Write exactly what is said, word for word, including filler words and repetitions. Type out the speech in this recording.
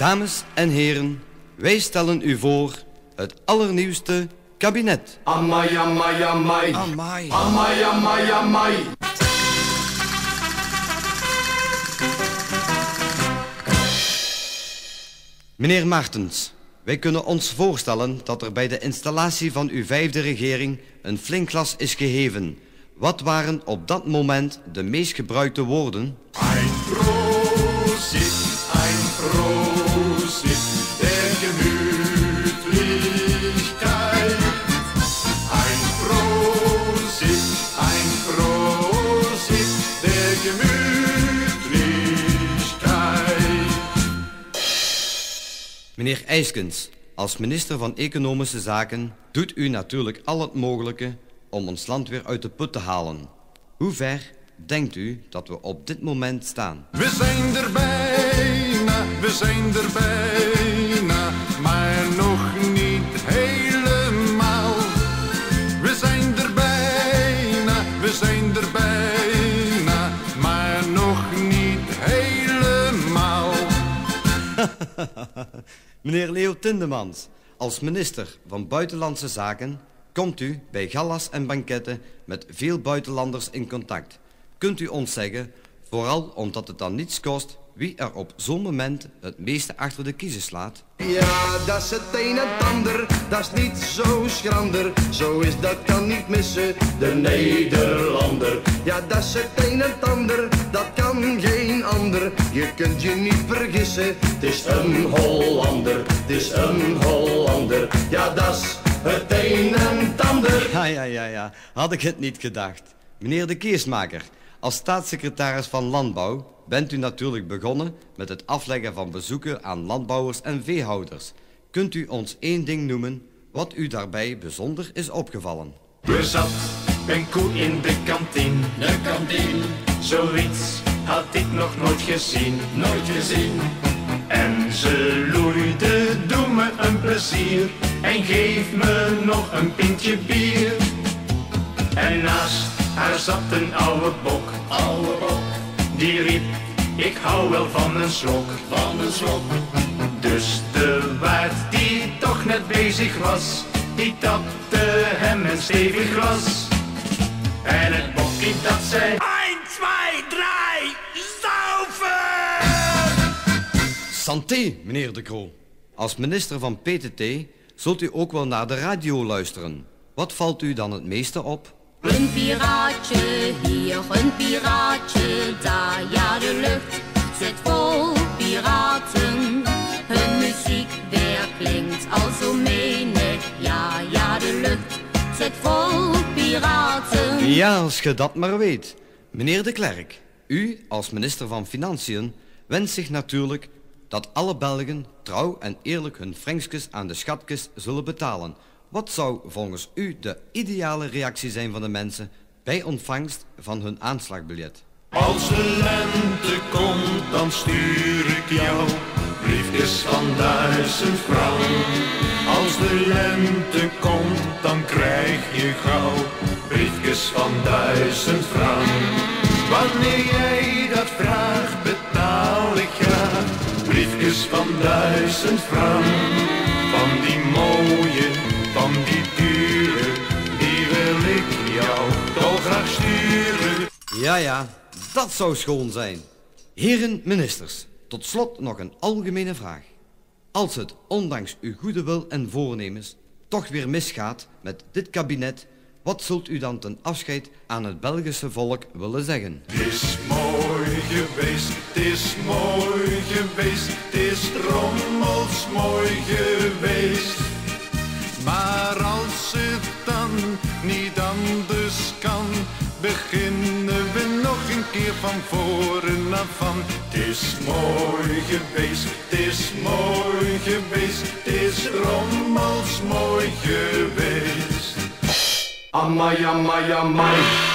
Dames en heren, wij stellen u voor het allernieuwste kabinet. Amai, amai, amai. Amai. Amai, amai, amai. Meneer Martens, wij kunnen ons voorstellen dat er bij de installatie van uw vijfde regering een flink glas is geheven. Wat waren op dat moment de meest gebruikte woorden? Ein Prosit, ein Prosit der Gemütlichkeit. Ein Prosit, ein Prosit der Gemütlichkeit. Meneer Eyskens, als minister van Economische Zaken doet u natuurlijk al het mogelijke om ons land weer uit de put te halen. Hoe ver denkt u dat we op dit moment staan? We zijn er bijna, we zijn er bijna, maar nog niet helemaal. We zijn er bijna, we zijn er bijna, maar nog niet helemaal. Meneer Leo Tindemans, als minister van Buitenlandse Zaken komt u bij galas en banketten met veel buitenlanders in contact. Kunt u ons zeggen, vooral omdat het dan niets kost, wie er op zo'n moment het meeste achter de kiezen slaat? Ja, dat is het een en het ander, dat is niet zo schrander. Zo is dat kan niet missen, de Nederlander. Ja, dat is het een en het ander, dat kan geen ander. Je kunt je niet vergissen, het is een Hollander, het is een Hollander. Ja, dat is het een en het ander. Ja, ja, ja, ja, had ik het niet gedacht. Meneer de Keersmaker, als staatssecretaris van Landbouw bent u natuurlijk begonnen met het afleggen van bezoeken aan landbouwers en veehouders. Kunt u ons één ding noemen wat u daarbij bijzonder is opgevallen? Er zat een koe in de kantine, de kantine. Zoiets had ik nog nooit gezien, nooit gezien. En ze loeide, doe me een plezier en geef me nog een pintje bier. En naast haar zat een oude bok, oude bok. Die riep, ik hou wel van een slok, van een slok. Dus de waard die toch net bezig was, die tapte hem een stevig glas. En het bokkie dat zei, een, twee, drie, saufen! Santé, meneer De Croo. Als minister van P T T zult u ook wel naar de radio luisteren. Wat valt u dan het meeste op? Een piraatje hier, een piraatje daar, ja de lucht zit vol piraten. Hun muziek weer klinkt al zo menig, ja, ja de lucht zit vol piraten. Ja, als je dat maar weet. Meneer De Klerk, u als minister van Financiën wenst zich natuurlijk dat alle Belgen trouw en eerlijk hun frankjes aan de schatkist zullen betalen. Wat zou volgens u de ideale reactie zijn van de mensen bij ontvangst van hun aanslagbiljet? Als de lente komt, dan stuur ik jou briefjes van duizend frank. Als de lente komt, dan krijg je gauw briefjes van duizend frank. Wanneer jij dat vraagt, betaal ik graag briefjes van duizend frank. Van die mooie, van die dure, die wil ik jou toch graag sturen. Ja, ja, dat zou schoon zijn. Heren ministers, tot slot nog een algemene vraag. Als het, ondanks uw goede wil en voornemens, toch weer misgaat met dit kabinet, wat zult u dan ten afscheid aan het Belgische volk willen zeggen? Het is mooi geweest, het is mooi geweest, het is rommels mooi geweest. Maar als het dan niet anders kan, beginnen we nog een keer van voren af aan. Het is mooi geweest, het is mooi geweest, het is rommels mooi geweest. Amai, amai, amai.